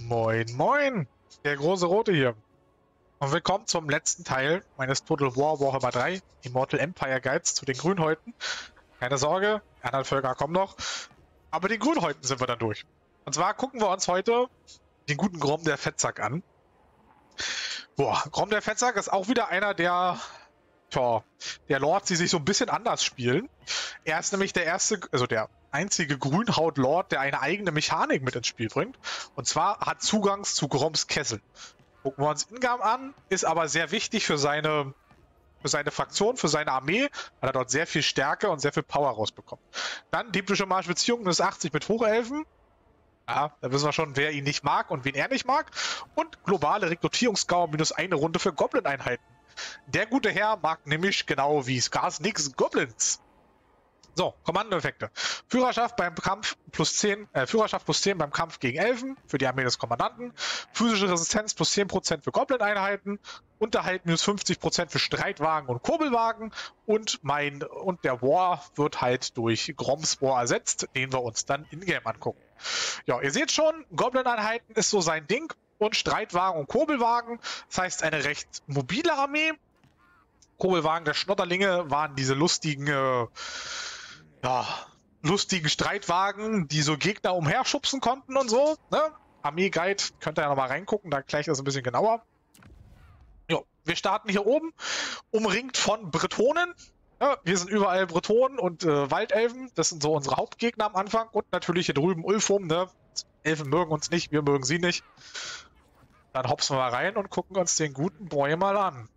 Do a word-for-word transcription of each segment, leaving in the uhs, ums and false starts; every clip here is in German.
Moin, moin, der große Rote hier. Und willkommen zum letzten Teil meines Total War Warhammer drei Immortal Empire Guides zu den Grünhäuten. Keine Sorge, die anderen Völker kommen noch. Aber den Grünhäuten sind wir dann durch. Und zwar gucken wir uns heute den guten Grom der Fettsack an. Boah, Grom der Fettsack ist auch wieder einer der, tja, der Lords, die sich so ein bisschen anders spielen. Er ist nämlich der erste, also der einzige Grünhaut-Lord, der eine eigene Mechanik mit ins Spiel bringt. Und zwar hat Zugang zu Groms Kessel. Gucken wir uns Ingam an, ist aber sehr wichtig für seine, für seine Fraktion, für seine Armee, weil er dort sehr viel Stärke und sehr viel Power rausbekommt. Dann dieblische Marschbeziehungen bis achtzig mit Hochelfen. Ja, da wissen wir schon, wer ihn nicht mag und wen er nicht mag. Und globale Rekrutierungsgau minus eine Runde für Goblin-Einheiten. Der gute Herr mag nämlich genau wie Scars nix Goblins. So, Kommandoeffekte. Führerschaft beim Kampf plus zehn, äh, Führerschaft plus zehn beim Kampf gegen Elfen für die Armee des Kommandanten. Physische Resistenz plus zehn Prozent für Goblin-Einheiten. Unterhalt minus fünfzig Prozent für Streitwagen und Kurbelwagen. Und mein und der War wird halt durch Groms War ersetzt, den wir uns dann in-game angucken. Ja, ihr seht schon, Goblin-Einheiten ist so sein Ding. Und Streitwagen und Kurbelwagen. Das heißt, eine recht mobile Armee. Kurbelwagen der Schnotterlinge waren diese lustigen, äh, ja, lustigen Streitwagen, die so Gegner umherschubsen konnten und so. Ne? Armee-Guide, könnt ihr ja nochmal reingucken, da gleich das ein bisschen genauer. Jo, wir starten hier oben, umringt von Bretonen. Ja, hier sind überall Bretonen und äh, Waldelfen. Das sind so unsere Hauptgegner am Anfang. Und natürlich hier drüben Ulfum. Ne? Elfen mögen uns nicht, wir mögen sie nicht. Dann hopsen wir mal rein und gucken uns den guten Boy mal an.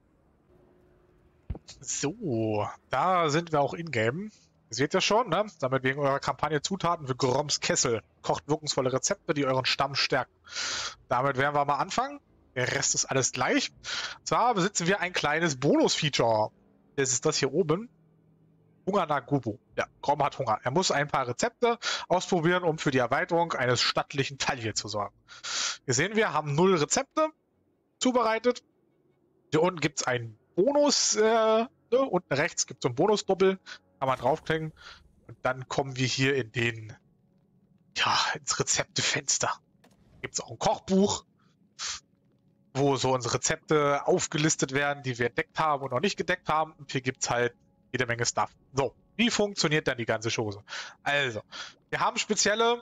So, da sind wir auch in-game. Ihr seht ja schon, ne? Damit wegen eurer Kampagne Zutaten für Groms Kessel. Kocht wirkungsvolle Rezepte, die euren Stamm stärken. Damit werden wir mal anfangen. Der Rest ist alles gleich. Und zwar besitzen wir ein kleines Bonus-Feature. Das ist das hier oben. Hunger nach Gubo. Ja, Grom hat Hunger. Er muss ein paar Rezepte ausprobieren, um für die Erweiterung eines stattlichen Taille zu sorgen. Wir sehen, wir haben null Rezepte zubereitet. Hier unten gibt es einen Bonus. Äh, ne? Unten rechts gibt es so ein Bonus-Doppel. Kann man draufklicken. Und dann kommen wir hier in den, ja, ins Rezeptefenster. Gibt es auch ein Kochbuch, wo so unsere Rezepte aufgelistet werden, die wir entdeckt haben und noch nicht gedeckt haben. Und hier gibt es halt jede Menge Stuff. So, wie funktioniert dann die ganze Chose? Also, wir haben spezielle,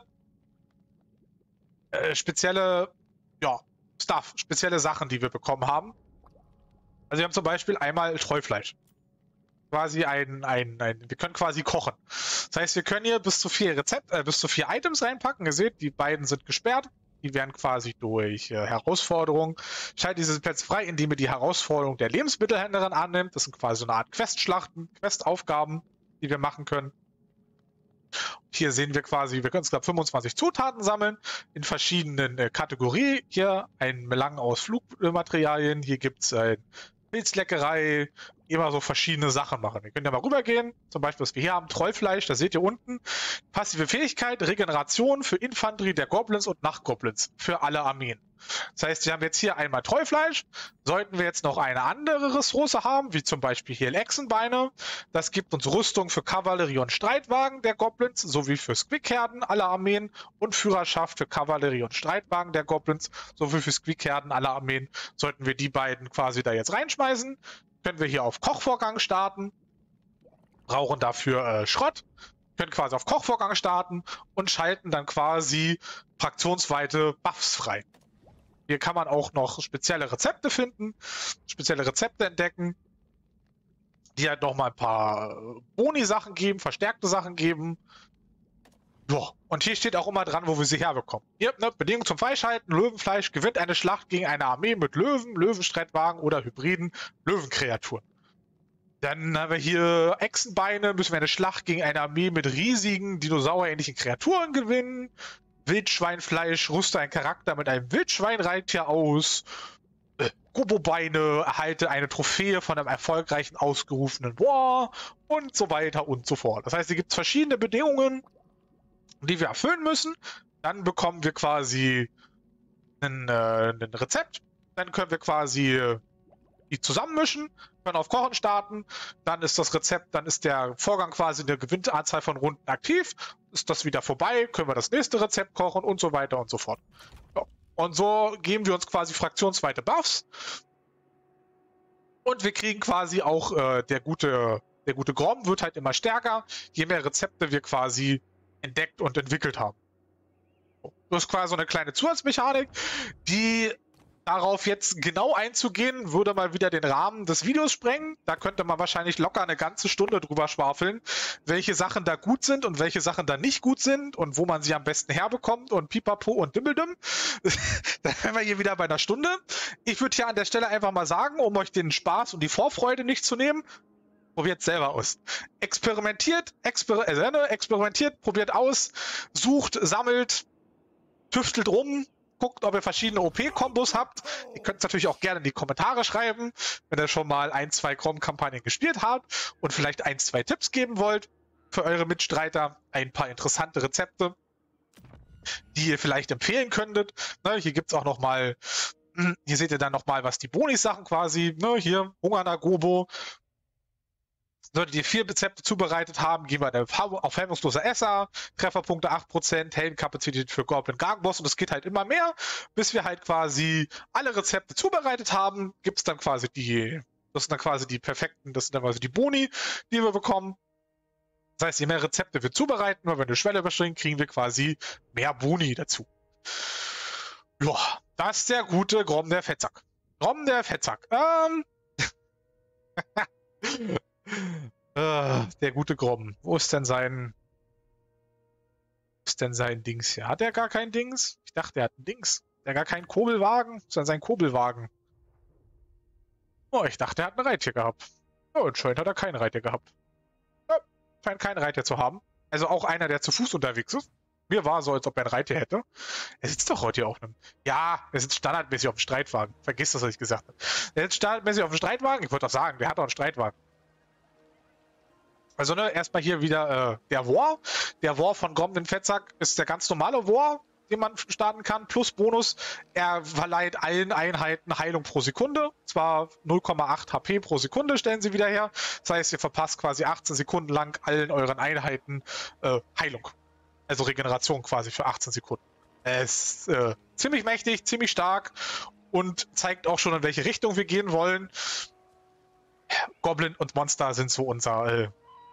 äh, spezielle, ja, Stuff, spezielle Sachen, die wir bekommen haben. Also wir haben zum Beispiel einmal Treufleisch. Quasi ein, ein, ein, wir können quasi kochen. Das heißt, wir können hier bis zu vier Rezept, äh, bis zu vier Items reinpacken. Ihr seht, die beiden sind gesperrt. Die werden quasi durch äh, Herausforderungen. Schaltet diese Plätze frei, indem ihr die Herausforderung der Lebensmittelhändlerin annimmt. Das sind quasi so eine Art Questschlachten, Questaufgaben, die wir machen können. Und hier sehen wir quasi, wir können insgesamt fünfundzwanzig Zutaten sammeln in verschiedenen äh, Kategorien. Hier ein Melange aus Flugmaterialien. Hier gibt es ein Pilzleckerei, immer so verschiedene Sachen machen. Wir können ja mal rübergehen, zum Beispiel, was wir hier haben, Treufleisch, da seht ihr unten. Passive Fähigkeit, Regeneration für Infanterie der Goblins und Nachtgoblins, für alle Armeen. Das heißt, wir haben jetzt hier einmal Treufleisch. Sollten wir jetzt noch eine andere Ressource haben, wie zum Beispiel hier Echsenbeine, das gibt uns Rüstung für Kavallerie und Streitwagen der Goblins, sowie für Squickherden aller Armeen und Führerschaft für Kavallerie und Streitwagen der Goblins, sowie für Squickherden aller Armeen. Sollten wir die beiden quasi da jetzt reinschmeißen, können wir hier auf Kochvorgang starten, brauchen dafür äh, Schrott, können quasi auf Kochvorgang starten und schalten dann quasi fraktionsweite Buffs frei. Hier kann man auch noch spezielle Rezepte finden, spezielle Rezepte entdecken, die halt nochmal ein paar Boni-Sachen geben, verstärkte Sachen geben. Ja, und hier steht auch immer dran, wo wir sie herbekommen. Hier, ne, Bedingung zum Freischalten, Löwenfleisch gewinnt eine Schlacht gegen eine Armee mit Löwen, Löwenstreitwagen oder hybriden Löwenkreaturen. Dann haben wir hier Echsenbeine, müssen wir eine Schlacht gegen eine Armee mit riesigen, dinosauriähnlichen Kreaturen gewinnen. Wildschweinfleisch, rüste einen Charakter mit einem Wildschweinreittier aus. Äh, Gobo-Beine, erhalte eine Trophäe von einem erfolgreichen ausgerufenen War und so weiter und so fort. Das heißt, hier gibt es verschiedene Bedingungen, die wir erfüllen müssen. Dann bekommen wir quasi ein, äh, ein Rezept. Dann können wir quasi äh, die zusammenmischen, können auf Kochen starten. Dann ist das Rezept, dann ist der Vorgang quasi eine gewonnene Anzahl von Runden aktiv. Ist das wieder vorbei, können wir das nächste Rezept kochen und so weiter und so fort. Ja. Und so geben wir uns quasi fraktionsweite Buffs. Und wir kriegen quasi auch äh, der gute, der gute Grom wird halt immer stärker, je mehr Rezepte wir quasi entdeckt und entwickelt haben. Das ist quasi so eine kleine Zusatzmechanik, die darauf jetzt genau einzugehen, würde mal wieder den Rahmen des Videos sprengen. Da könnte man wahrscheinlich locker eine ganze Stunde drüber schwafeln, welche Sachen da gut sind und welche Sachen da nicht gut sind und wo man sie am besten herbekommt und pipapo und dimmeldüm. Dann wären wir hier wieder bei einer Stunde. Ich würde hier an der Stelle einfach mal sagen, um euch den Spaß und die Vorfreude nicht zu nehmen, probiert selber aus. Experimentiert, exper äh, experimentiert, probiert aus, sucht, sammelt, tüftelt rum, guckt, ob ihr verschiedene O P-Kombos habt. Ihr könnt es natürlich auch gerne in die Kommentare schreiben, wenn ihr schon mal ein, zwei Grom-Kampagnen gespielt habt und vielleicht ein, zwei Tipps geben wollt für eure Mitstreiter. Ein paar interessante Rezepte, die ihr vielleicht empfehlen könntet. Ne, hier gibt es auch noch mal, hier seht ihr dann noch mal, was die Boni-Sachen quasi, ne, hier, Hungernagobo. Solltet ihr vier Rezepte zubereitet haben, gehen wir auf hemmungsloser Esser, Trefferpunkte acht Prozent, Heldenkapazität für Goblin Gargboss und es geht halt immer mehr, bis wir halt quasi alle Rezepte zubereitet haben, gibt es dann quasi die, das sind dann quasi die perfekten, das sind dann quasi die Boni, die wir bekommen. Das heißt, je mehr Rezepte wir zubereiten, wenn wir eine Schwelle überspringen, kriegen wir quasi mehr Boni dazu. Ja, das ist der gute Grom der Fettsack. Grom der Fettsack. Ähm... Uh, der gute Grom. Wo ist denn sein... Wo ist denn sein Dings hier? Hat er gar kein Dings? Ich dachte, er hat ein Dings. Hat er gar keinen Kurbelwagen? Wo ist denn sein Kurbelwagen? Oh, ich dachte, er hat ein Reittier gehabt. Oh, anscheinend hat er kein Reittier gehabt. Ja, scheint kein Reittier zu haben. Also auch einer, der zu Fuß unterwegs ist. Mir war so, als ob er ein Reittier hätte. Er sitzt doch heute hier auf einem... Ja, er sitzt standardmäßig auf dem Streitwagen. Vergiss das, was ich gesagt habe. Er sitzt standardmäßig auf dem Streitwagen. Ich wollte doch sagen, der hat doch einen Streitwagen. Also ne, erstmal hier wieder äh, der War. Der War von Grom den Fettsack ist der ganz normale War, den man starten kann, plus Bonus. Er verleiht allen Einheiten Heilung pro Sekunde. Zwar null Komma acht H P pro Sekunde stellen sie wieder her. Das heißt, ihr verpasst quasi achtzehn Sekunden lang allen euren Einheiten äh, Heilung. Also Regeneration quasi für achtzehn Sekunden. Es ist äh, ziemlich mächtig, ziemlich stark und zeigt auch schon, in welche Richtung wir gehen wollen. Goblin und Monster sind so unser... Äh,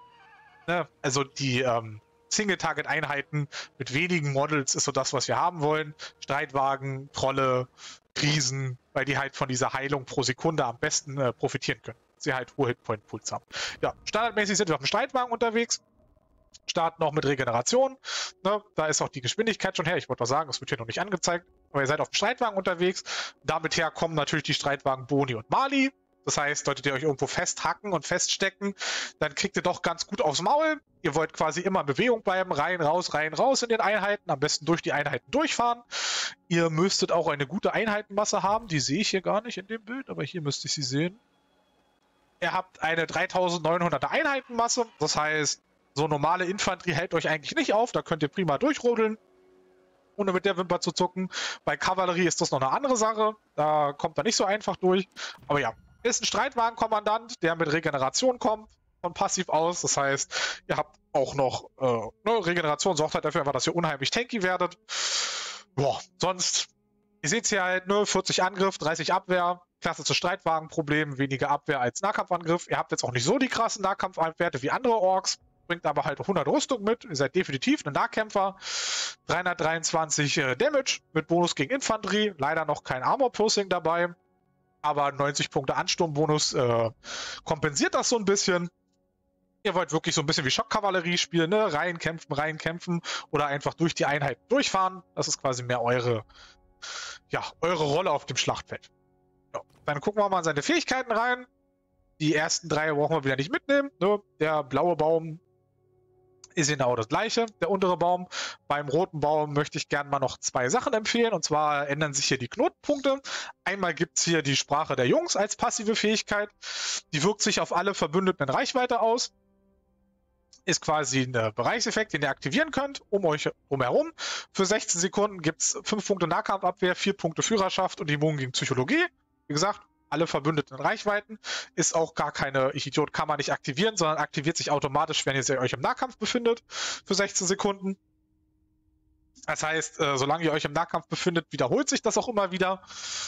Ne? Also die ähm, Single-Target-Einheiten mit wenigen Models ist so das, was wir haben wollen. Streitwagen, Trolle, Riesen, weil die halt von dieser Heilung pro Sekunde am besten äh, profitieren können. Sie halt hohe Hitpoint-Pools haben. Ja, standardmäßig sind wir auf dem Streitwagen unterwegs. Starten auch mit Regeneration. Ne? Da ist auch die Geschwindigkeit schon her. Ich wollte mal sagen, das wird hier noch nicht angezeigt. Aber ihr seid auf dem Streitwagen unterwegs. Damit her kommen natürlich die Streitwagen Boni und Mali. Das heißt, solltet ihr euch irgendwo festhacken und feststecken, dann kriegt ihr doch ganz gut aufs Maul. Ihr wollt quasi immer in Bewegung bleiben, rein, raus, rein, raus in den Einheiten, am besten durch die Einheiten durchfahren. Ihr müsstet auch eine gute Einheitenmasse haben, die sehe ich hier gar nicht in dem Bild, aber hier müsste ich sie sehen. Ihr habt eine dreitausendneunhunderter Einheitenmasse, das heißt, so normale Infanterie hält euch eigentlich nicht auf, da könnt ihr prima durchrodeln, ohne mit der Wimper zu zucken. Bei Kavallerie ist das noch eine andere Sache, da kommt er nicht so einfach durch, aber ja. Ist ein Streitwagenkommandant, der mit Regeneration kommt, von passiv aus. Das heißt, ihr habt auch noch äh, ne, Regeneration, sorgt halt dafür einfach, dass ihr unheimlich tanky werdet. Boah, sonst, ihr seht hier halt, ne, vierzig Angriff, dreißig Abwehr, klassisches Streitwagenproblem, weniger Abwehr als Nahkampfangriff. Ihr habt jetzt auch nicht so die krassen Nahkampfwerte wie andere Orks, bringt aber halt hundert Rüstung mit. Ihr seid definitiv ein Nahkämpfer. dreihundertdreiundzwanzig äh, Damage mit Bonus gegen Infanterie, leider noch kein Armor-Piercing dabei. Aber neunzig Punkte Ansturmbonus äh, kompensiert das so ein bisschen. Ihr wollt wirklich so ein bisschen wie Schockkavallerie spielen, ne? Reinkämpfen, reinkämpfen oder einfach durch die Einheiten durchfahren. Das ist quasi mehr eure, ja, eure Rolle auf dem Schlachtfeld. Ja. Dann gucken wir mal in seine Fähigkeiten rein. Die ersten drei brauchen wir wieder nicht mitnehmen. Ne? Der blaue Baum ist genau das gleiche, der untere Baum. Beim roten Baum möchte ich gerne mal noch zwei Sachen empfehlen. Und zwar ändern sich hier die Knotenpunkte. Einmal gibt es hier die Sprache der Jungs als passive Fähigkeit. Die wirkt sich auf alle Verbündeten in Reichweite aus. Ist quasi ein Bereichseffekt, den ihr aktivieren könnt, um euch drumherum. Für sechzehn Sekunden gibt es fünf Punkte Nahkampfabwehr, vier Punkte Führerschaft und Immun gegen Psychologie. Wie gesagt, alle Verbündeten in Reichweiten. Ist auch gar keine, ich Idiot, kann man nicht aktivieren, sondern aktiviert sich automatisch, wenn ihr euch im Nahkampf befindet, für sechzehn Sekunden. Das heißt, äh, solange ihr euch im Nahkampf befindet, wiederholt sich das auch immer wieder.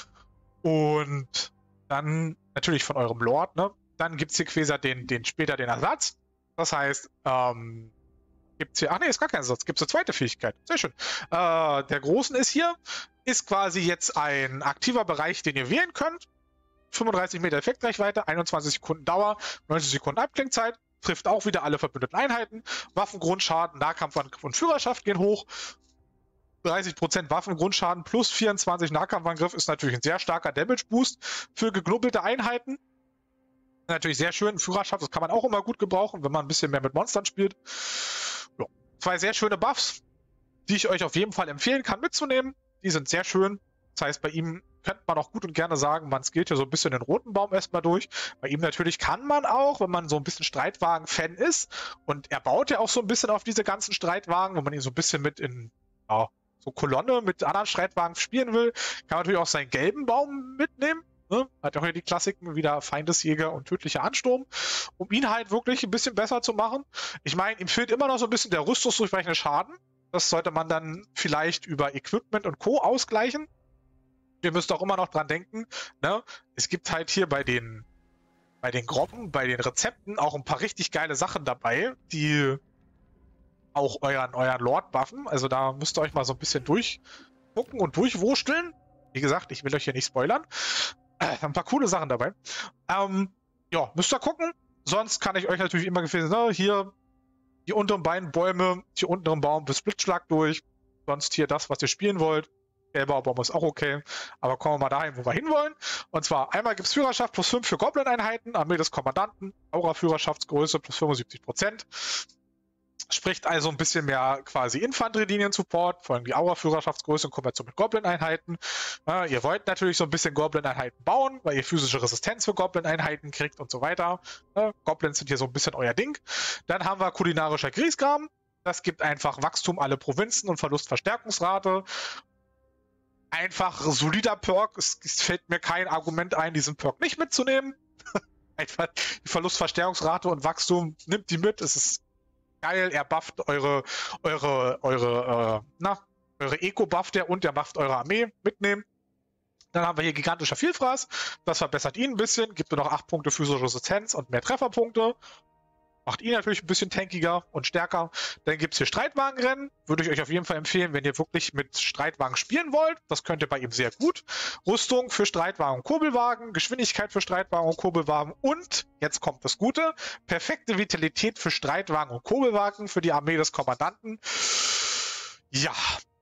Und dann natürlich von eurem Lord, ne? Dann gibt es hier quasi den, den, später den Ersatz. Das heißt, ähm, gibt es hier, ach nee, ist gar kein Ersatz, gibt es eine zweite Fähigkeit. Sehr schön. Äh, der Großen ist hier, ist quasi jetzt ein aktiver Bereich, den ihr wählen könnt. fünfunddreißig Meter Effektreichweite, einundzwanzig Sekunden Dauer, neunzig Sekunden Abklingzeit, trifft auch wieder alle verbündeten Einheiten. Waffengrundschaden, Nahkampfangriff und Führerschaft gehen hoch. dreißig Prozent Waffengrundschaden plus vierundzwanzig Nahkampfangriff ist natürlich ein sehr starker Damage-Boost für geknubbelte Einheiten. Natürlich sehr schön. Führerschaft, das kann man auch immer gut gebrauchen, wenn man ein bisschen mehr mit Monstern spielt. Ja. Zwei sehr schöne Buffs, die ich euch auf jeden Fall empfehlen kann mitzunehmen. Die sind sehr schön. Das heißt, bei ihm könnte man auch gut und gerne sagen, man skillt hier so ein bisschen den roten Baum erstmal durch. Bei ihm natürlich kann man auch, wenn man so ein bisschen Streitwagen-Fan ist, und er baut ja auch so ein bisschen auf diese ganzen Streitwagen, wo man ihn so ein bisschen mit in ja, so Kolonne mit anderen Streitwagen spielen will, kann man natürlich auch seinen gelben Baum mitnehmen. Ne? Hat auch hier die Klassiken, wieder Feindesjäger und tödlicher Ansturm, um ihn halt wirklich ein bisschen besser zu machen. Ich meine, ihm fehlt immer noch so ein bisschen der rüstungsdurchbrechende Schaden. Das sollte man dann vielleicht über Equipment und Co. ausgleichen. Ihr müsst auch immer noch dran denken, ne? Es gibt halt hier bei den, bei den Groppen, bei den Rezepten auch ein paar richtig geile Sachen dabei, die auch euren, euren Lord buffen. Also da müsst ihr euch mal so ein bisschen durchgucken und durchwursteln. Wie gesagt, ich will euch hier nicht spoilern. Äh, ein paar coole Sachen dabei. Ähm, ja, müsst ihr gucken. Sonst kann ich euch natürlich immer empfehlen, ne? Hier die unteren beiden Bäume, die unteren Baum bis Blitzschlag durch. Sonst hier das, was ihr spielen wollt. Gelber Baum ist auch okay, aber kommen wir mal dahin, wo wir hinwollen. Und zwar einmal gibt es Führerschaft plus fünf für Goblin-Einheiten, Armee des Kommandanten, Aura-Führerschaftsgröße plus fünfundsiebzig Prozent. Spricht also ein bisschen mehr quasi Infanterielinien-Support, vor allem die Aura-Führerschaftsgröße in Kombination mit Goblin-Einheiten. Ja, ihr wollt natürlich so ein bisschen Goblin-Einheiten bauen, weil ihr physische Resistenz für Goblin-Einheiten kriegt und so weiter. Ja, Goblins sind hier so ein bisschen euer Ding. Dann haben wir kulinarischer Griesgram. Das gibt einfach Wachstum alle Provinzen und Verlustverstärkungsrate. Einfach solider Perk. Es, es fällt mir kein Argument ein, diesen Perk nicht mitzunehmen. Einfach die Verlustverstärkungsrate und Wachstum, nimmt die mit. Es ist geil. Er bufft eure, eure, eure, äh, na, eure Eco bufft er und er bufft eure Armee. Mitnehmen. Dann haben wir hier gigantischer Vielfraß. Das verbessert ihn ein bisschen. Gibt nur noch acht Punkte physische Resistenz und mehr Trefferpunkte. Macht ihn natürlich ein bisschen tankiger und stärker. Dann gibt es hier Streitwagenrennen. Würde ich euch auf jeden Fall empfehlen, wenn ihr wirklich mit Streitwagen spielen wollt. Das könnt ihr bei ihm sehr gut. Rüstung für Streitwagen und Kurbelwagen, Geschwindigkeit für Streitwagen und Kurbelwagen und, jetzt kommt das Gute, perfekte Vitalität für Streitwagen und Kurbelwagen für die Armee des Kommandanten. Ja,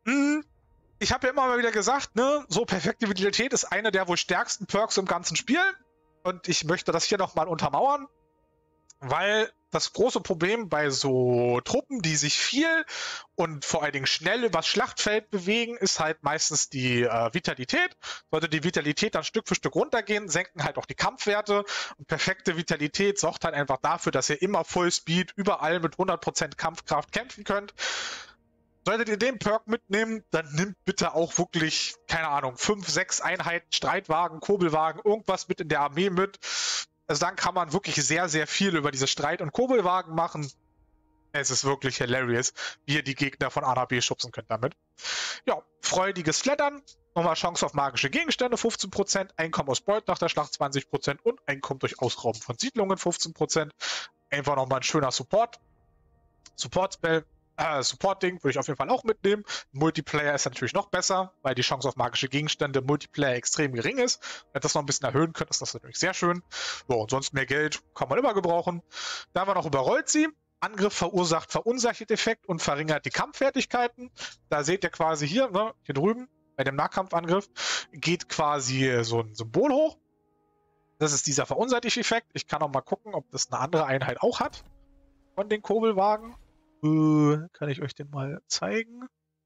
ich habe ja immer mal wieder gesagt, ne, so perfekte Vitalität ist eine der wohl stärksten Perks im ganzen Spiel. Und ich möchte das hier nochmal untermauern. Weil das große Problem bei so Truppen, die sich viel und vor allen Dingen schnell übers Schlachtfeld bewegen, ist halt meistens die äh, Vitalität. Sollte die Vitalität dann Stück für Stück runtergehen, senken halt auch die Kampfwerte. Und perfekte Vitalität sorgt halt einfach dafür, dass ihr immer Full Speed überall mit hundert Prozent Kampfkraft kämpfen könnt. Solltet ihr den Perk mitnehmen, dann nimmt bitte auch wirklich, keine Ahnung, fünf, sechs Einheiten, Streitwagen, Kurbelwagen, irgendwas mit in der Armee mit. Also dann kann man wirklich sehr, sehr viel über diese Streit- und Kurbelwagen machen. Es ist wirklich hilarious, wie ihr die Gegner von A nach B schubsen könnt damit. Ja, freudiges Flattern. Nochmal Chance auf magische Gegenstände, fünfzehn Prozent. Einkommen aus Beut nach der Schlacht, zwanzig Prozent. Und Einkommen durch Ausrauben von Siedlungen, fünfzehn Prozent. Einfach nochmal ein schöner Support. Support-Spell. Äh, Support-Ding würde ich auf jeden Fall auch mitnehmen. Multiplayer ist natürlich noch besser, weil die Chance auf magische Gegenstände im Multiplayer extrem gering ist. Wenn ihr das noch ein bisschen erhöhen könnt, ist das natürlich sehr schön. So, und sonst mehr Geld kann man immer gebrauchen. Da haben wir noch überrollt sie. Angriff verursacht Verunsichert-Effekt und verringert die Kampffertigkeiten. Da seht ihr quasi hier, ne, hier drüben, bei dem Nahkampfangriff, geht quasi so ein Symbol hoch. Das ist dieser Verunsichert-Effekt. Ich kann auch mal gucken, ob das eine andere Einheit auch hat von den Kurbelwagen. Uh, kann ich euch den mal zeigen?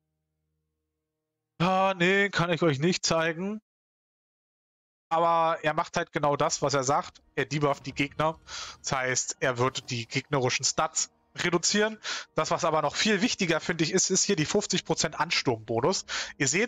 Ah, nee, kann ich euch nicht zeigen. Aber er macht halt genau das, was er sagt. Er debufft die Gegner. Das heißt, er wird die gegnerischen Stats reduzieren. Das, was aber noch viel wichtiger, finde ich, ist, ist hier die fünfzig Prozent Ansturmbonus. Ihr seht,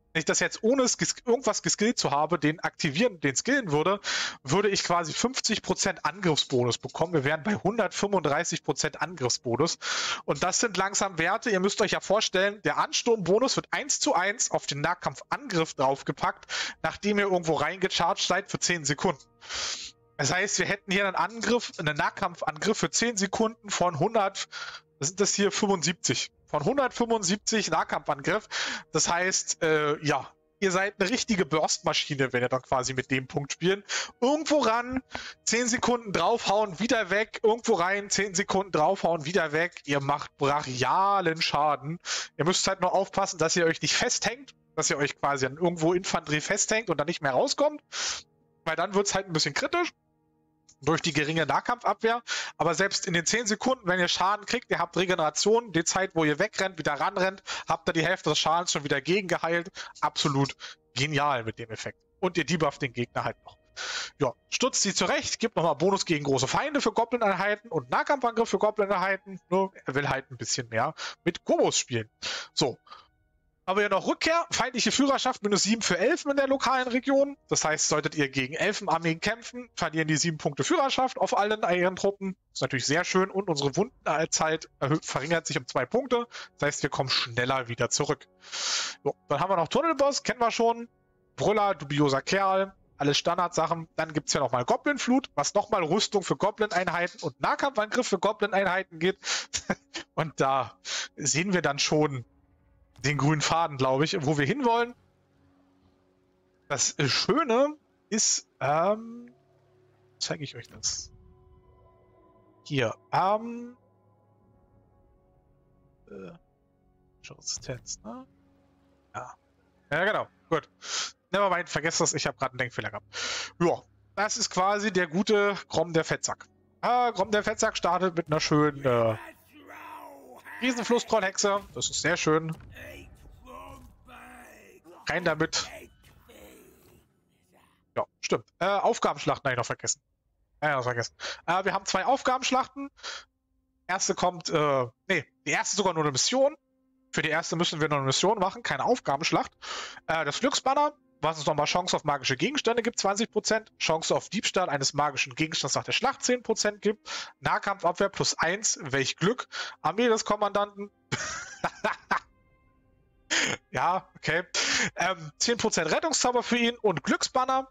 Wenn ich das jetzt ohne irgendwas geskillt zu haben, den aktivieren, den skillen würde, würde ich quasi fünfzig Prozent Angriffsbonus bekommen. Wir wären bei hundertfünfunddreißig Prozent Angriffsbonus. Und das sind langsam Werte. Ihr müsst euch ja vorstellen, der Ansturmbonus wird eins zu eins auf den Nahkampfangriff draufgepackt, nachdem ihr irgendwo reingecharged seid für zehn Sekunden. Das heißt, wir hätten hier einen Angriff, einen Nahkampfangriff für zehn Sekunden von hundert, was sind das hier, fünfundsiebzig. Von hundertfünfundsiebzig Nahkampfangriff. Das heißt, äh, ja, ihr seid eine richtige Burst-Maschine, wenn ihr dann quasi mit dem Punkt spielen. Irgendwo ran, zehn Sekunden draufhauen, wieder weg, irgendwo rein, zehn Sekunden draufhauen, wieder weg. Ihr macht brachialen Schaden. Ihr müsst halt nur aufpassen, dass ihr euch nicht festhängt, dass ihr euch quasi an irgendwo Infanterie festhängt und dann nicht mehr rauskommt. Weil dann wird es halt ein bisschen kritisch. Durch die geringe Nahkampfabwehr. Aber selbst in den zehn Sekunden, wenn ihr Schaden kriegt, ihr habt Regeneration, die Zeit, wo ihr wegrennt, wieder ranrennt, habt ihr die Hälfte des Schadens schon wieder gegengeheilt. Absolut genial mit dem Effekt. Und ihr debufft den Gegner halt noch. Ja, stutzt sie zurecht, gibt nochmal Bonus gegen große Feinde für Goblin-Einheiten und Nahkampfangriff für Goblin-Einheiten. Nur er will halt ein bisschen mehr mit Gobos spielen. So. Aber ja noch Rückkehr, feindliche Führerschaft, minus sieben für Elfen in der lokalen Region. Das heißt, solltet ihr gegen Elfenarmeen kämpfen, verlieren die sieben Punkte Führerschaft auf allen ihren Truppen. Das ist natürlich sehr schön. Und unsere Wundenzeit verringert sich um zwei Punkte. Das heißt, wir kommen schneller wieder zurück. So, dann haben wir noch Tunnelboss, kennen wir schon. Brüller, dubioser Kerl, alles Standardsachen. Dann gibt es ja nochmal Goblin-Flut, was nochmal Rüstung für Goblin-Einheiten und Nahkampfangriff für Goblin-Einheiten geht. Und da sehen wir dann schon den grünen Faden, glaube ich, wo wir hinwollen. Das Schöne ist, ähm, zeige ich euch das. Hier, ähm, äh, Resistenz, ne? Ja. Ja, genau, gut. Nevermind, vergesst das, ich habe gerade einen Denkfehler gehabt. Ja, das ist quasi der gute Grom der Fettsack. Ah, Grom der Fettsack startet mit einer schönen, äh, Riesenflusstrollhexe. Das ist sehr schön. Rein damit. Ja, stimmt. Äh, Aufgabenschlachten habe ich noch vergessen. Ja, noch vergessen. Äh, wir haben zwei Aufgabenschlachten. Erste kommt, äh, nee, die erste sogar nur eine Mission. Für die erste müssen wir noch eine Mission machen, keine Aufgabenschlacht. Äh, das Glücksbanner, was uns nochmal Chance auf magische Gegenstände gibt, zwanzig Prozent. Chance auf Diebstahl eines magischen Gegenstands nach der Schlacht, zehn Prozent gibt. Nahkampfabwehr plus eins, welch Glück. Armee des Kommandanten. Ja, okay. Ähm, zehn Prozent Rettungszauber für ihn und Glücksbanner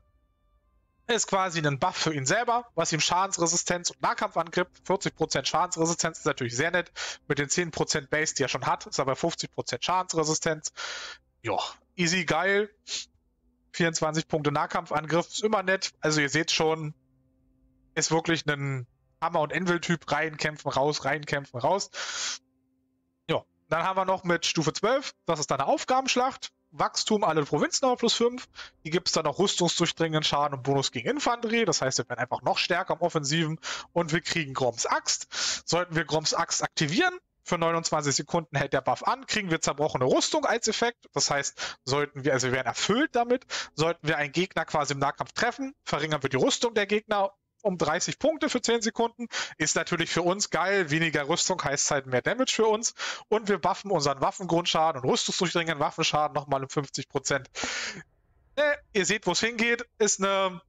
ist quasi ein Buff für ihn selber, was ihm Schadensresistenz und Nahkampfangriff, vierzig Prozent Schadensresistenz ist natürlich sehr nett, mit den zehn Prozent Base, die er schon hat, ist aber fünfzig Prozent Schadensresistenz. Ja, easy, geil. vierundzwanzig Punkte Nahkampfangriff, ist immer nett. Also ihr seht schon, ist wirklich ein Hammer- und Anvil-Typ, reinkämpfen, raus, reinkämpfen, raus. Ja, dann haben wir noch mit Stufe zwölf, das ist dann eine Aufgabenschlacht. Wachstum, alle Provinzen auf plus fünf. Hier gibt es dann noch rüstungsdurchdringenden Schaden und Bonus gegen Infanterie. Das heißt, wir werden einfach noch stärker im Offensiven. Und wir kriegen Groms Axt. Sollten wir Groms Axt aktivieren, für neunundzwanzig Sekunden hält der Buff an, kriegen wir zerbrochene Rüstung als Effekt. Das heißt, sollten wir, also wir werden erfüllt damit, sollten wir einen Gegner quasi im Nahkampf treffen, verringern wir die Rüstung der Gegner um dreißig Punkte für zehn Sekunden. Ist natürlich für uns geil. Weniger Rüstung heißt halt mehr Damage für uns. Und wir buffen unseren Waffengrundschaden und rüstungsdurchdringenden Waffenschaden nochmal um fünfzig Prozent. Äh, ihr seht, wo es hingeht. Ist eine,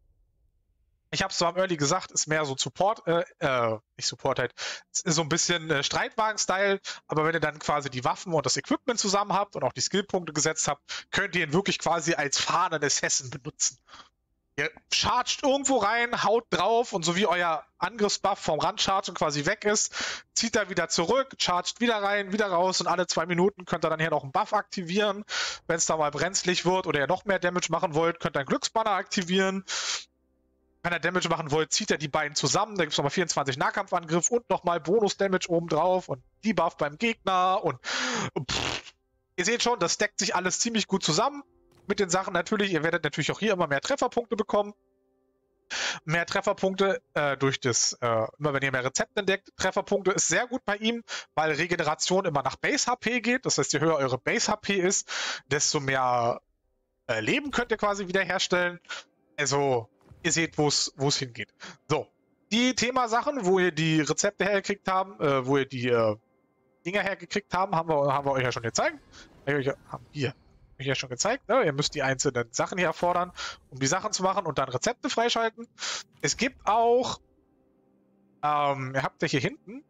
ich habe es zwar am Early gesagt, ist mehr so Support, äh, äh, nicht Support halt, ist so ein bisschen äh, Streitwagen-Style. Aber wenn ihr dann quasi die Waffen und das Equipment zusammen habt und auch die Skillpunkte gesetzt habt, könnt ihr ihn wirklich quasi als Fahne des Hessen benutzen. Ihr chargt irgendwo rein, haut drauf und so wie euer Angriffsbuff vom Randchargen quasi weg ist, zieht er wieder zurück, chargt wieder rein, wieder raus und alle zwei Minuten könnt ihr dann hier noch einen Buff aktivieren. Wenn es da mal brenzlig wird oder ihr noch mehr Damage machen wollt, könnt ihr einen Glücksbanner aktivieren. Wenn ihr Damage machen wollt, zieht er die beiden zusammen. Da gibt es nochmal vierundzwanzig Nahkampfangriff und nochmal Bonus-Damage oben drauf und Debuff beim Gegner. Und pff, ihr seht schon, das deckt sich alles ziemlich gut zusammen. Mit den Sachen natürlich, ihr werdet natürlich auch hier immer mehr Trefferpunkte bekommen. Mehr Trefferpunkte äh, durch das, äh, immer wenn ihr mehr Rezepte entdeckt. Trefferpunkte ist sehr gut bei ihm, weil Regeneration immer nach Base-H P geht. Das heißt, je höher eure Base-H P ist, desto mehr äh, Leben könnt ihr quasi wiederherstellen. Also, ihr seht, wo es hingeht. So, die Themasachen, wo ihr die Rezepte hergekriegt haben, äh, wo ihr die äh, Dinger hergekriegt haben, haben wir, haben wir euch ja schon gezeigt. Haben wir hier. mir hier schon gezeigt. Ne? Ihr müsst die einzelnen Sachen hier erfordern, um die Sachen zu machen und dann Rezepte freischalten. Es gibt auch, ähm, ihr habt ja hier hinten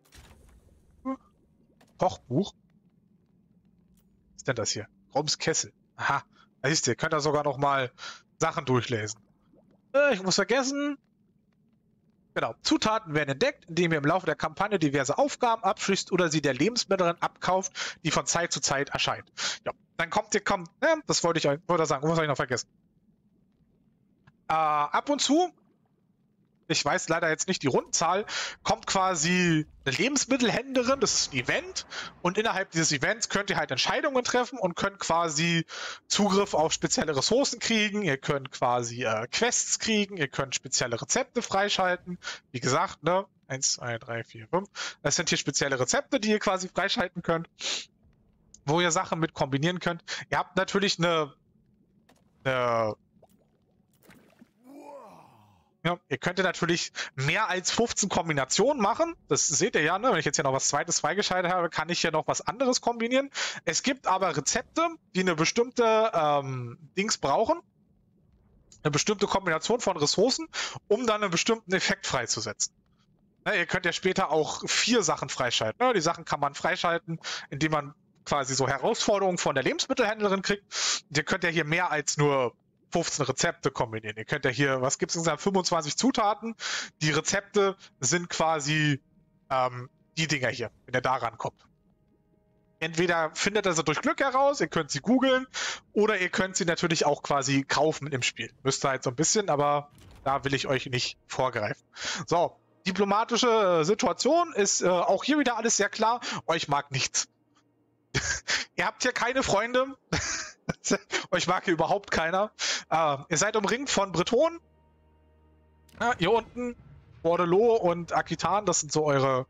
Kochbuch. Was ist denn das hier? Roms Kessel. Aha, da siehst ihr, könnt ihr sogar noch mal Sachen durchlesen. Äh, ich muss vergessen. Genau. Zutaten werden entdeckt, indem ihr im Laufe der Kampagne diverse Aufgaben abschließt oder sie der Lebensmittlerin abkauft, die von Zeit zu Zeit erscheint. Ja, dann kommt ihr, kommt, äh, das wollte ich euch wollte sagen, was soll ich noch vergessen? Äh, ab und zu, ich weiß leider jetzt nicht die Rundenzahl, kommt quasi eine Lebensmittelhändlerin, das ist ein Event und innerhalb dieses Events könnt ihr halt Entscheidungen treffen und könnt quasi Zugriff auf spezielle Ressourcen kriegen, ihr könnt quasi äh, Quests kriegen, ihr könnt spezielle Rezepte freischalten, wie gesagt, ne, eins, zwei, drei, vier, fünf, das sind hier spezielle Rezepte, die ihr quasi freischalten könnt, wo ihr Sachen mit kombinieren könnt. Ihr habt natürlich eine, eine Ja, ihr könntet natürlich mehr als fünfzehn Kombinationen machen. Das seht ihr ja, ne? Wenn ich jetzt hier noch was Zweites freigeschaltet habe, kann ich hier noch was anderes kombinieren. Es gibt aber Rezepte, die eine bestimmte ähm, Dings brauchen. Eine bestimmte Kombination von Ressourcen, um dann einen bestimmten Effekt freizusetzen. Ne, ihr könnt ja später auch vier Sachen freischalten. Ne? Die Sachen kann man freischalten, indem man quasi so Herausforderungen von der Lebensmittelhändlerin kriegt. Ihr könnt ja hier mehr als nur fünfzehn Rezepte kombinieren. Ihr könnt ja hier, was gibt es insgesamt? fünfundzwanzig Zutaten. Die Rezepte sind quasi ähm, die Dinger hier, wenn ihr da rankommt. Entweder findet ihr sie durch Glück heraus, ihr könnt sie googeln, oder ihr könnt sie natürlich auch quasi kaufen im Spiel. Müsst ihr halt so ein bisschen, aber da will ich euch nicht vorgreifen. So, diplomatische Situation ist äh, auch hier wieder alles sehr klar. Euch mag nichts. Ihr habt hier keine Freunde. Euch mag hier überhaupt keiner. Äh, ihr seid umringt von Bretonen. Ja, hier unten Bordelot und Aquitan, das sind so eure,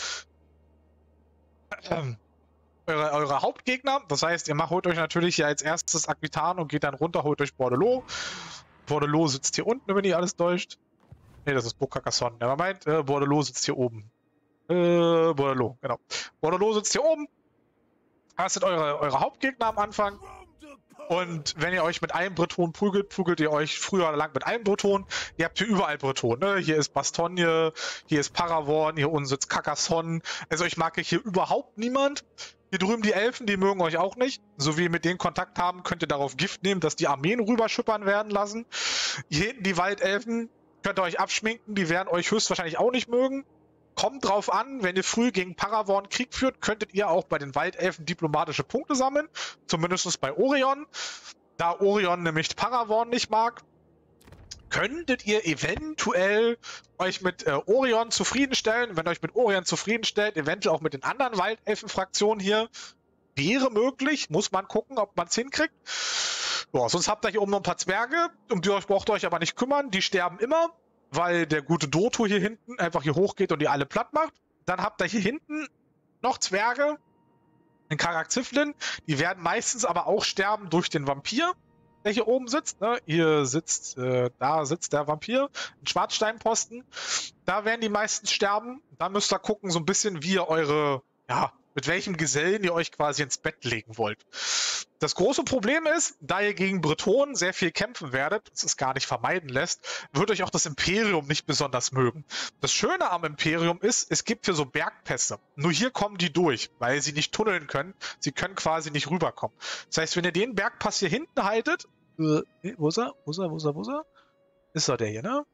äh, eure, eure Hauptgegner. Das heißt, ihr macht, holt euch natürlich hier als erstes Aquitan und geht dann runter, holt euch Bordelot. Bordelot sitzt hier unten, wenn ihr alles täuscht. Ne, das ist Bourg-Carcassonne. Ja, man meint, äh, Bordelot sitzt hier oben. Äh, Bordelot, genau. Bordelot sitzt hier oben. Das sind eure, eure Hauptgegner am Anfang. Und wenn ihr euch mit einem Breton prügelt, prügelt ihr euch früher oder lang mit einem Breton. Ihr habt hier überall Breton, ne? Hier ist Bastogne, hier ist Paravon, hier unten sitzt Carcassonne. Also ich mag hier überhaupt niemand. Hier drüben die Elfen, die mögen euch auch nicht. So wie ihr mit denen Kontakt haben, könnt ihr darauf Gift nehmen, dass die Armeen rüberschippern werden lassen. Hier hinten die Waldelfen, könnt ihr euch abschminken, die werden euch höchstwahrscheinlich auch nicht mögen. Kommt drauf an, wenn ihr früh gegen Paravon Krieg führt, könntet ihr auch bei den Waldelfen diplomatische Punkte sammeln. Zumindest bei Orion. Da Orion nämlich Paravon nicht mag, könntet ihr eventuell euch mit äh, Orion zufriedenstellen. Wenn ihr euch mit Orion zufriedenstellt, eventuell auch mit den anderen Waldelfen-Fraktionen hier. Wäre möglich, muss man gucken, ob man es hinkriegt. Ja, sonst habt ihr hier oben noch ein paar Zwerge, um die euch braucht ihr euch aber nicht kümmern. Die sterben immer, weil der gute Doto hier hinten einfach hier hochgeht und die alle platt macht. Dann habt ihr hier hinten noch Zwerge, in Karak-Ziflin. Die werden meistens aber auch sterben durch den Vampir, der hier oben sitzt. Ne? Hier sitzt, äh, da sitzt der Vampir, ein Schwarzsteinposten. Da werden die meisten sterben. Da müsst ihr gucken, so ein bisschen, wie ihr eure, ja, mit welchem Gesellen ihr euch quasi ins Bett legen wollt. Das große Problem ist, da ihr gegen Bretonen sehr viel kämpfen werdet, das es gar nicht vermeiden lässt, wird euch auch das Imperium nicht besonders mögen. Das Schöne am Imperium ist, es gibt hier so Bergpässe. Nur hier kommen die durch, weil sie nicht tunneln können. Sie können quasi nicht rüberkommen. Das heißt, wenn ihr den Bergpass hier hinten haltet, äh, wo ist er? Wo ist er? Wo ist er? Wo ist er? Ist er der hier, ne?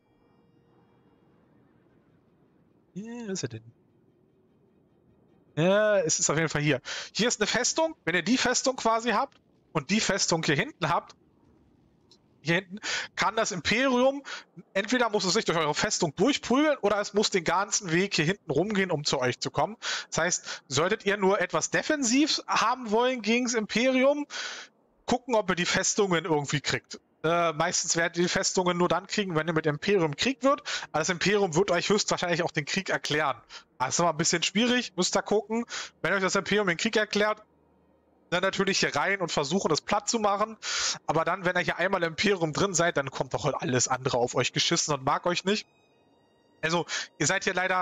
Hier ist er denn? Ja, es ist auf jeden Fall hier. Hier ist eine Festung. Wenn ihr die Festung quasi habt und die Festung hier hinten habt, hier hinten, kann das Imperium, entweder muss es sich durch eure Festung durchprügeln oder es muss den ganzen Weg hier hinten rumgehen, um zu euch zu kommen. Das heißt, solltet ihr nur etwas defensiv haben wollen gegen das Imperium, gucken, ob ihr die Festungen irgendwie kriegt. Äh, meistens werdet ihr die Festungen nur dann kriegen, wenn ihr mit dem Imperium Krieg wird. Aber das Imperium wird euch höchstwahrscheinlich auch den Krieg erklären. Das ist immer ein bisschen schwierig, müsst ihr gucken. Wenn euch das Imperium den Krieg erklärt, dann natürlich hier rein und versuchen, das platt zu machen. Aber dann, wenn ihr hier einmal im Imperium drin seid, dann kommt doch alles andere auf euch geschissen und mag euch nicht. Also, ihr seid hier leider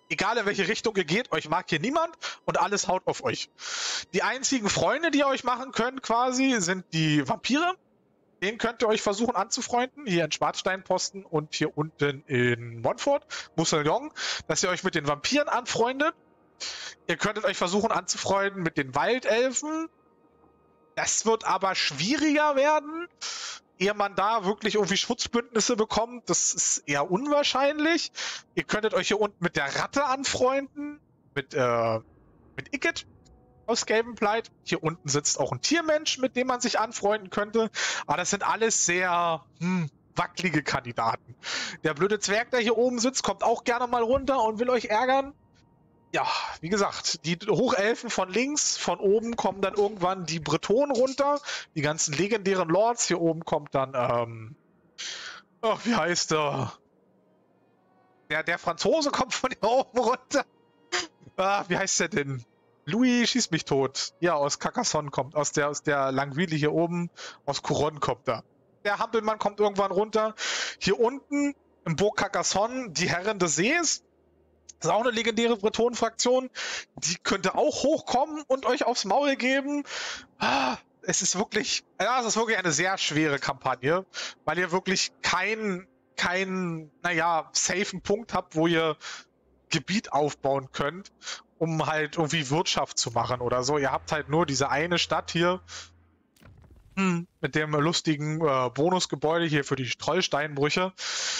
Egal in welche Richtung ihr geht, euch mag hier niemand und alles haut auf euch. Die einzigen Freunde, die ihr euch machen könnt quasi, sind die Vampire. Den könnt ihr euch versuchen anzufreunden, hier in Schwarzsteinposten und hier unten in Montfort, Museljong, dass ihr euch mit den Vampiren anfreundet. Ihr könntet euch versuchen anzufreunden mit den Waldelfen. Das wird aber schwieriger werden, ehe man da wirklich irgendwie Schutzbündnisse bekommt. Das ist eher unwahrscheinlich. Ihr könntet euch hier unten mit der Ratte anfreunden, mit, äh, mit Icket aus Gavenblight. Hier unten sitzt auch ein Tiermensch, mit dem man sich anfreunden könnte. Aber das sind alles sehr hm, wackelige Kandidaten. Der blöde Zwerg, der hier oben sitzt, kommt auch gerne mal runter und will euch ärgern. Ja, wie gesagt, die Hochelfen von links, von oben kommen dann irgendwann die Bretonen runter, die ganzen legendären Lords. Hier oben kommt dann, ähm, oh, wie heißt der? Der, der Franzose kommt von hier oben runter. Ah, wie heißt der denn? Louis schießt mich tot. Ja, aus Carcassonne kommt, aus der, aus der Langwili hier oben, aus Couronne kommt da. Der Hampelmann kommt irgendwann runter. Hier unten im Burg Carcassonne, die Herren des Sees. Das ist auch eine legendäre Bretonenfraktion. Die könnte auch hochkommen und euch aufs Maul geben. Ah, es ist wirklich, ja, es ist wirklich eine sehr schwere Kampagne, weil ihr wirklich keinen, keinen, naja, safen Punkt habt, wo ihr Gebiet aufbauen könnt, um halt irgendwie Wirtschaft zu machen oder so. Ihr habt halt nur diese eine Stadt hier hm, mit dem lustigen äh, Bonusgebäude hier für die Trollsteinbrüche.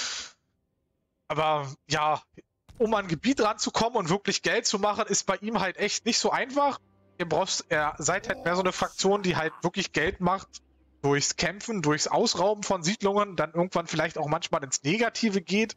Aber ja, um an Gebiet ranzukommen und wirklich Geld zu machen, ist bei ihm halt echt nicht so einfach. Ihr braucht, ihr seid halt mehr so eine Fraktion, die halt wirklich Geld macht durchs Kämpfen, durchs Ausrauben von Siedlungen, dann irgendwann vielleicht auch manchmal ins Negative geht.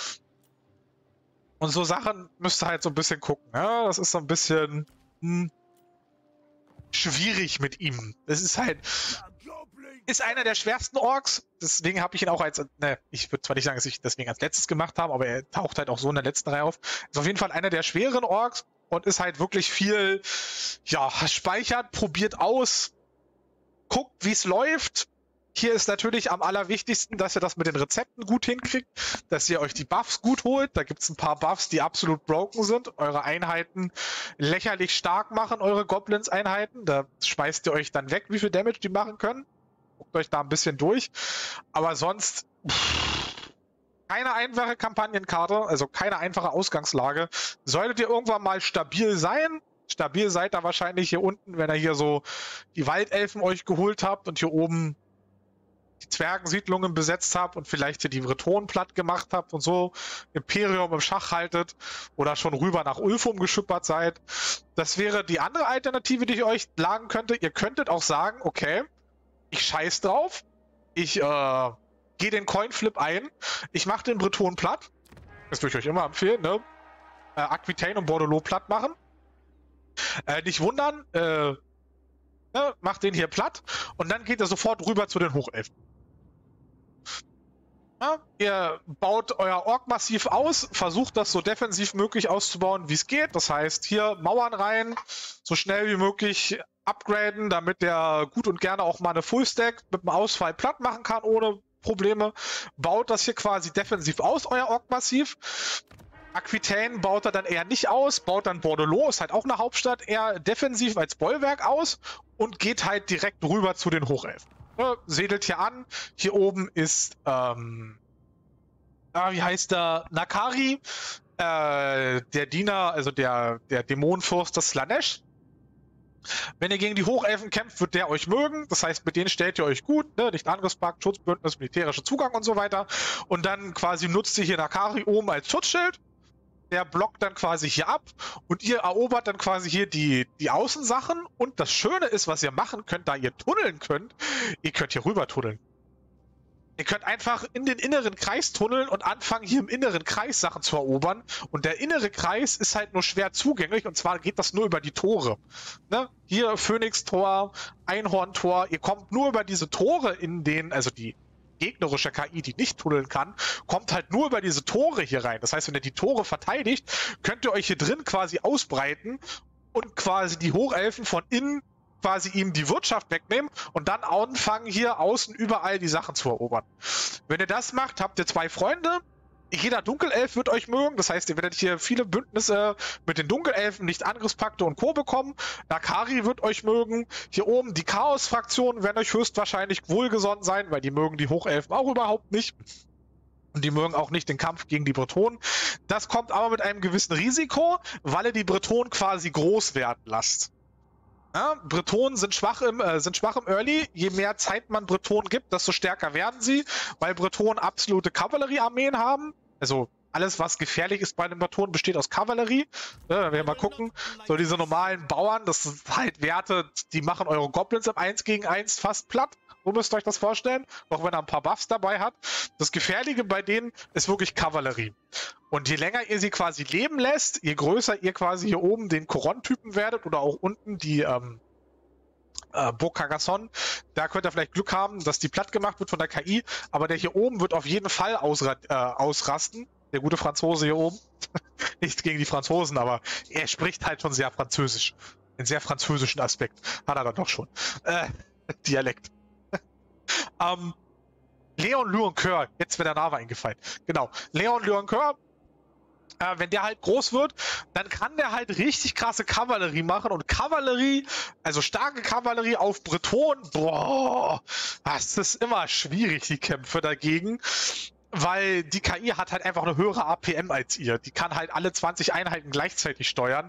Und so Sachen müsst ihr halt so ein bisschen gucken. Ja? Das ist so ein bisschen hm, schwierig mit ihm. Das ist halt... Ist einer der schwersten Orks, deswegen habe ich ihn auch als, ne, ich würde zwar nicht sagen, dass ich deswegen als letztes gemacht habe, aber er taucht halt auch so in der letzten Reihe auf. Ist auf jeden Fall einer der schweren Orks und ist halt wirklich viel, ja, speichert, probiert aus, guckt, wie es läuft. Hier ist natürlich am allerwichtigsten, dass ihr das mit den Rezepten gut hinkriegt, dass ihr euch die Buffs gut holt. Da gibt es ein paar Buffs, die absolut broken sind. Eure Einheiten lächerlich stark machen, eure Goblins-Einheiten. Da speist ihr euch dann weg, wie viel Damage die machen können. Guckt euch da ein bisschen durch. Aber sonst pff, keine einfache Kampagnenkarte, also keine einfache Ausgangslage. Solltet ihr irgendwann mal stabil sein, stabil seid ihr wahrscheinlich hier unten, wenn ihr hier so die Waldelfen euch geholt habt und hier oben die Zwergensiedlungen besetzt habt und vielleicht hier die Bretonen platt gemacht habt und so Imperium im Schach haltet oder schon rüber nach Ulfum geschippert seid. Das wäre die andere Alternative, die ich euch sagen könnte. Ihr könntet auch sagen, okay, ich scheiß drauf, ich äh, gehe den Coinflip ein, ich mache den Bretonen platt, das würde ich euch immer empfehlen, ne? Äh, Aquitaine und Bordelot platt machen. Äh, nicht wundern, äh, ne? Macht den hier platt und dann geht er sofort rüber zu den Hochelfen. Ja, ihr baut euer Ork-Massiv aus, versucht das so defensiv möglich auszubauen, wie es geht. Das heißt, hier Mauern rein, so schnell wie möglich upgraden, damit der gut und gerne auch mal eine Fullstack mit dem Ausfall platt machen kann, ohne Probleme. Baut das hier quasi defensiv aus, euer Ork-Massiv. Aquitaine baut er dann eher nicht aus, baut dann Bordelot, ist halt auch eine Hauptstadt, eher defensiv als Bollwerk aus und geht halt direkt rüber zu den Hochelfen. Ja, sedelt hier an. Hier oben ist, ähm, ah, wie heißt der? Nakari, äh, der Diener, also der, der Dämonenfürst des Slanesh. Wenn ihr gegen die Hochelfen kämpft, wird der euch mögen. Das heißt, mit denen stellt ihr euch gut, ne? Nicht Angriffspakt, Schutzbündnis, militärischer Zugang und so weiter. Und dann quasi nutzt ihr hier Nakari oben als Schutzschild. Der blockt dann quasi hier ab und ihr erobert dann quasi hier die, die Außensachen. Und das Schöne ist, was ihr machen könnt, da ihr tunneln könnt, ihr könnt hier rüber tunneln. Ihr könnt einfach in den inneren Kreis tunneln und anfangen, hier im inneren Kreis Sachen zu erobern. Und der innere Kreis ist halt nur schwer zugänglich und zwar geht das nur über die Tore. Ne? Hier Phönix-Tor, Einhorn-Tor. Ihr kommt nur über diese Tore in den, also die gegnerische K I, die nicht tunneln kann, kommt halt nur über diese Tore hier rein. Das heißt, wenn ihr die Tore verteidigt, könnt ihr euch hier drin quasi ausbreiten und quasi die Hochelfen von innen quasi ihm die Wirtschaft wegnehmen und dann anfangen, hier außen überall die Sachen zu erobern. Wenn ihr das macht, habt ihr zwei Freunde. jeder Dunkelelf wird euch mögen. Das heißt, ihr werdet hier viele Bündnisse mit den Dunkelelfen, nicht Angriffspakte und Co. bekommen. Nakari wird euch mögen. Hier oben die Chaos-Fraktionen werden euch höchstwahrscheinlich wohlgesonnen sein, weil die mögen die Hochelfen auch überhaupt nicht. Und die mögen auch nicht den Kampf gegen die Bretonen. Das kommt aber mit einem gewissen Risiko, weil ihr die Bretonen quasi groß werden lasst. Ja, Bretonen sind schwach, im, äh, sind schwach im Early. Je mehr Zeit man Bretonen gibt, desto stärker werden sie, weil Bretonen absolute Kavalleriearmeen haben. Also alles, was gefährlich ist bei den Bretonen, besteht aus Kavallerie. Ja, wenn wir mal gucken, so diese normalen Bauern, das sind halt Werte, die machen eure Goblins im eins gegen eins fast platt. So müsst ihr euch das vorstellen, auch wenn er ein paar Buffs dabei hat. Das Gefährliche bei denen ist wirklich Kavallerie. Und je länger ihr sie quasi leben lässt, je größer ihr quasi hier oben den Koron-Typen werdet oder auch unten die ähm, äh, Burg Carcassonne, da könnt ihr vielleicht Glück haben, dass die platt gemacht wird von der K I, aber der hier oben wird auf jeden Fall ausra äh, ausrasten. Der gute Franzose hier oben. Nichts gegen die Franzosen, aber er spricht halt schon sehr französisch. Einen sehr französischen Aspekt hat er dann doch schon. Äh, Dialekt. ähm, Leon Luancoeur, jetzt wird der Name eingefallen. Genau, Leon Luancoeur, äh, wenn der halt groß wird, dann kann der halt richtig krasse Kavallerie machen und Kavallerie, also starke Kavallerie auf Bretonen, boah, das ist immer schwierig, die Kämpfe dagegen. Weil die K I hat halt einfach eine höhere A P M als ihr. Die kann halt alle zwanzig Einheiten gleichzeitig steuern.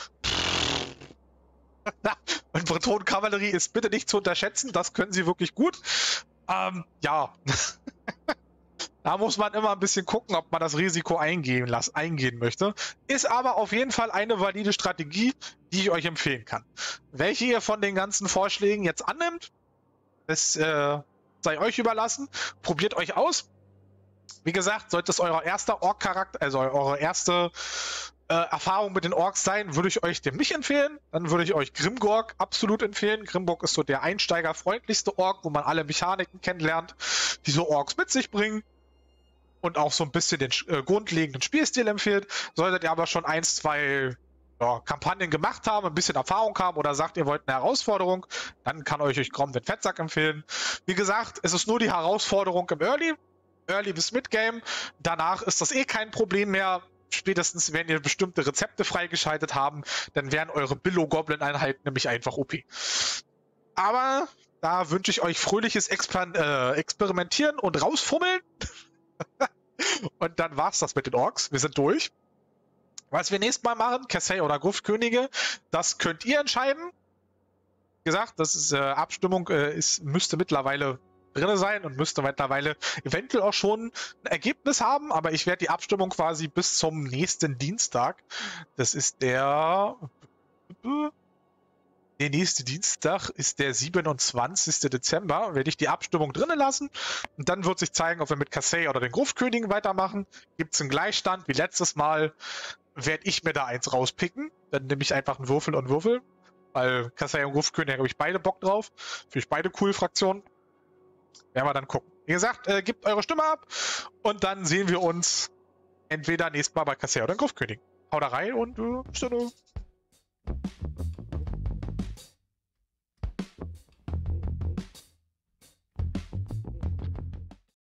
Und Bretonen-Kavallerie ist bitte nicht zu unterschätzen. Das können sie wirklich gut. Ähm, ja. Da muss man immer ein bisschen gucken, ob man das Risiko eingehen, las eingehen möchte. Ist aber auf jeden Fall eine valide Strategie, die ich euch empfehlen kann. Welche ihr von den ganzen Vorschlägen jetzt annimmt, das äh, sei euch überlassen. Probiert euch aus. Wie gesagt, sollte es euer erster Ork-Charakter, also eure erste äh, Erfahrung mit den Orks sein, würde ich euch den nicht empfehlen. Dann würde ich euch Grimgorg absolut empfehlen. Grimgorg ist so der einsteigerfreundlichste Ork, wo man alle Mechaniken kennenlernt, die so Orks mit sich bringen. Und auch so ein bisschen den äh, grundlegenden Spielstil empfiehlt. Solltet ihr aber schon ein, zwei ja, Kampagnen gemacht haben, ein bisschen Erfahrung haben oder sagt, ihr wollt eine Herausforderung, dann kann euch euch Grom den Fettsack empfehlen. Wie gesagt, es ist nur die Herausforderung im Early. Early bis Midgame. Danach ist das eh kein Problem mehr. Spätestens, wenn ihr bestimmte Rezepte freigeschaltet haben, dann wären eure Billo-Goblin-Einheiten nämlich einfach O P. Aber da wünsche ich euch fröhliches Exper äh, Experimentieren und rausfummeln. Und dann war's das mit den Orks. Wir sind durch. Was wir nächstes Mal machen, Kassei oder Gruftkönige, das könnt ihr entscheiden. Wie gesagt, das ist äh, Abstimmung, äh, ist, müsste mittlerweile drin sein und müsste mittlerweile eventuell auch schon ein Ergebnis haben, aber ich werde die Abstimmung quasi bis zum nächsten Dienstag, das ist der der nächste Dienstag ist der siebenundzwanzigste Dezember, werde ich die Abstimmung drinnen lassen und dann wird sich zeigen, ob wir mit Kassei oder den Gruftkönigen weitermachen. Gibt es einen Gleichstand wie letztes Mal, werde ich mir da eins rauspicken, dann nehme ich einfach einen Würfel und Würfel, weil Kassei und Gruftkönig habe ich beide Bock drauf, finde ich beide cool Fraktionen. Werden wir dann gucken. Wie gesagt, äh, gebt eure Stimme ab und dann sehen wir uns entweder nächstes Mal bei Kassei oder den Gruftkönig. Haut da rein und äh, bis dann.